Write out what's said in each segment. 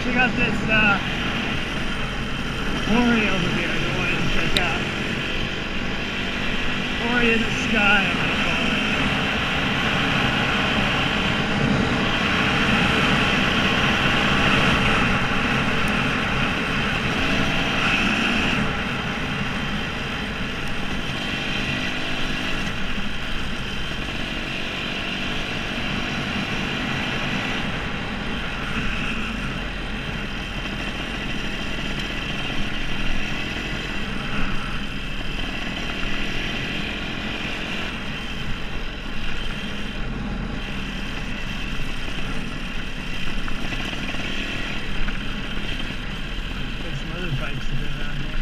check out this Quarry over here that I wanted to check out. Quarry in the sky, I'm gonna call it. Bikes have been around here.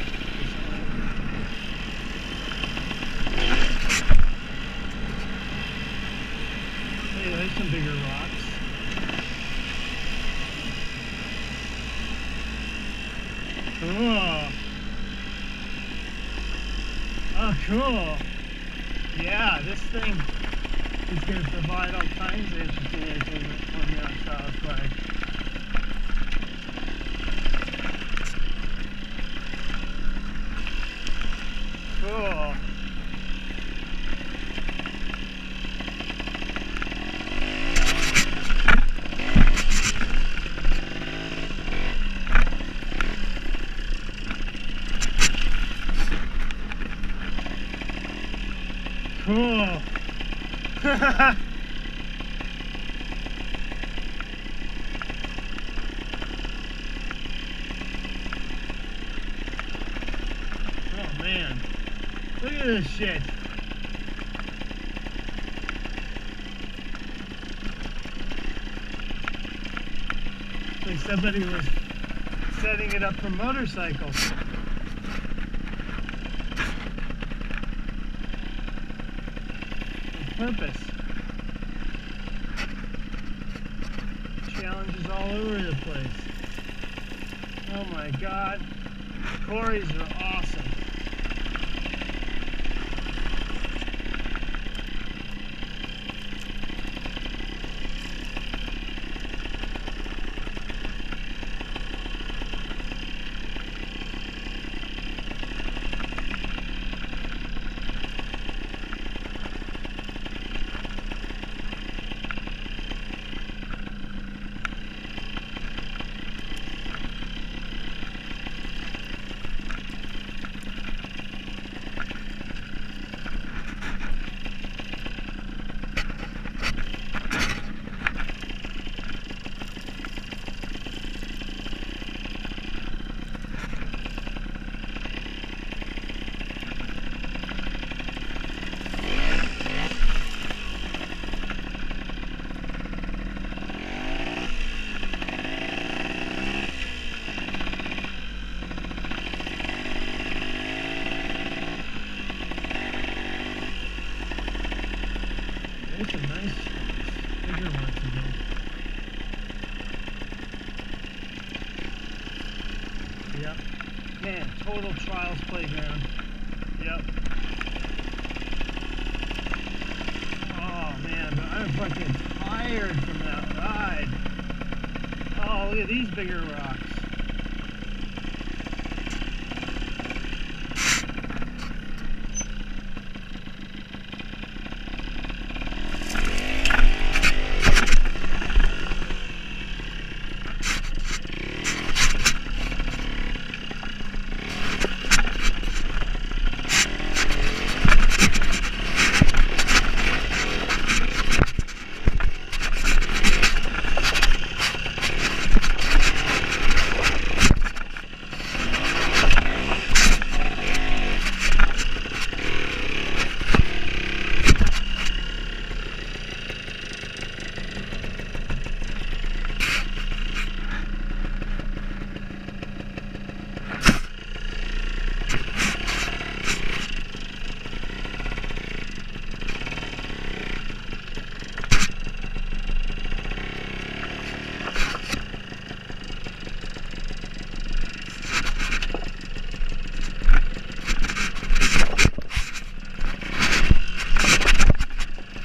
Hey, there's some bigger rocks. Cool. Oh, cool. Yeah, this thing is going to provide all kinds of interesting entertainment for me on South Quarry. Cool. Cool. Oh man. Look at this shit. It's like somebody was setting it up for motorcycles. On purpose. Challenges all over the place. Oh my god. Quarries are awesome. There's some nice bigger ones again. Yep. Man, total trials playground. Yep. Oh man, but I'm fucking tired from that ride. Oh, look at these bigger rocks.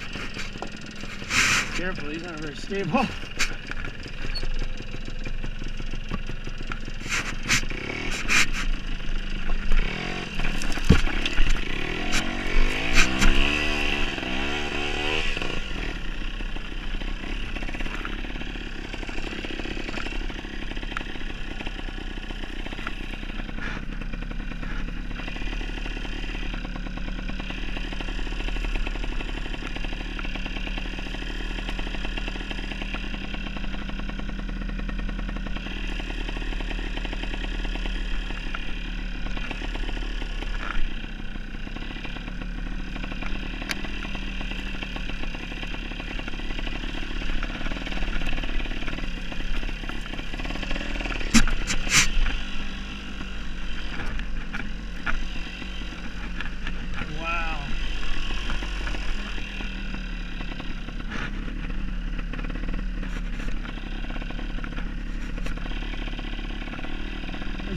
Careful, he's not very stable.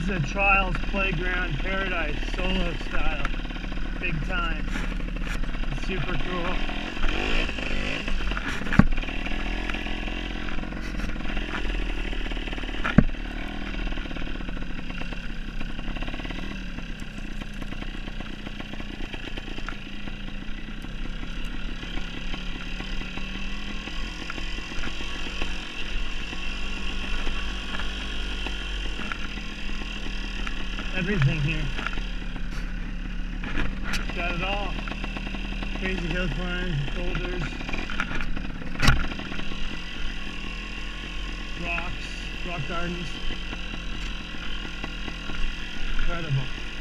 is a trials playground paradise, solo style, big time. It's super cool. Everything here. Got it all. Crazy hill climbs, boulders, rocks, rock gardens. Incredible.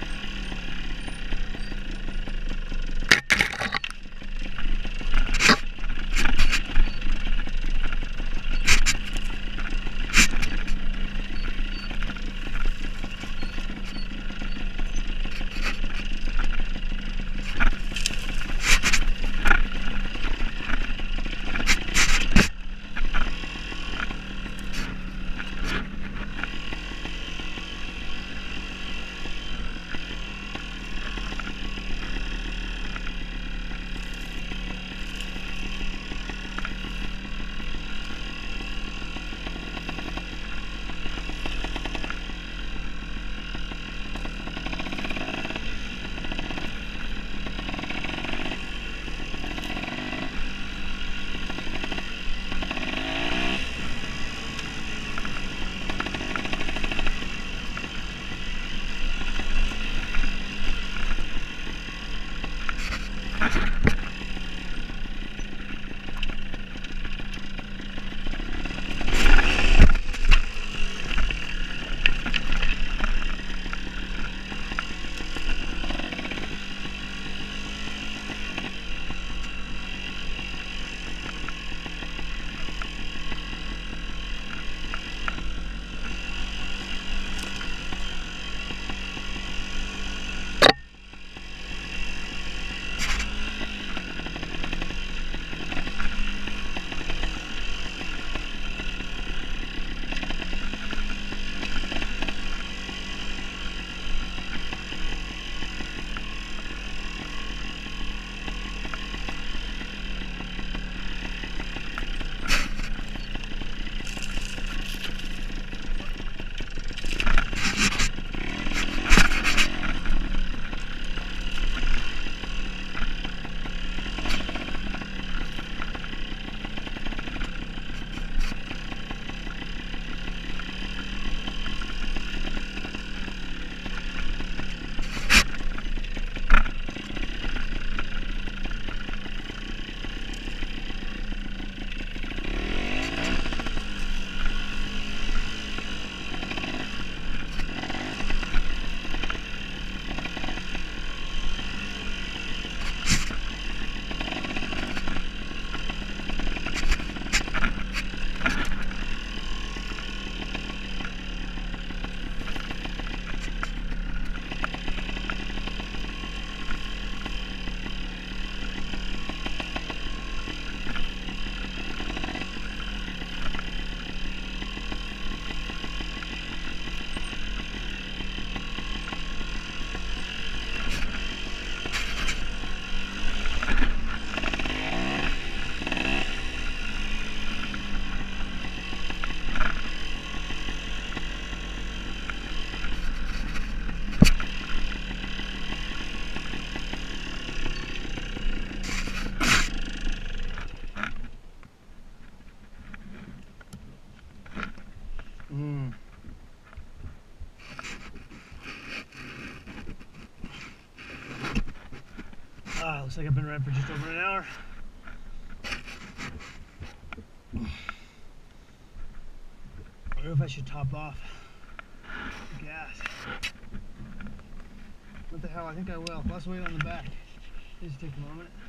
Looks like I've been running for just over an hour. I wonder if I should top off the gas. What the hell, I think I will. Less weight on the back. Just take a moment.